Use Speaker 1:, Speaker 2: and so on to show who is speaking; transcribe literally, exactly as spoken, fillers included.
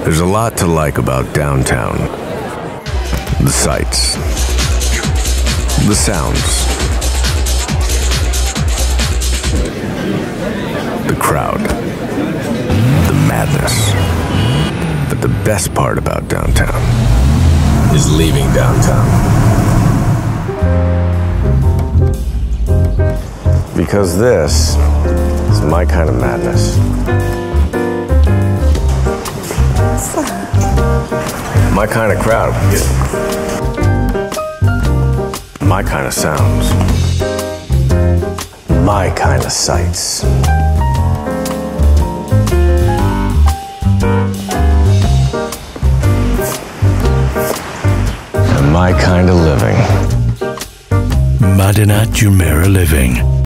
Speaker 1: There's a lot to like about downtown. The sights, the sounds, the crowd, the madness. But the best part about downtown is leaving downtown. Because this is my kind of madness. My kind of crowd. My kind of sounds. My kind of sights. And my kind of living.
Speaker 2: Madinat Jumeirah living.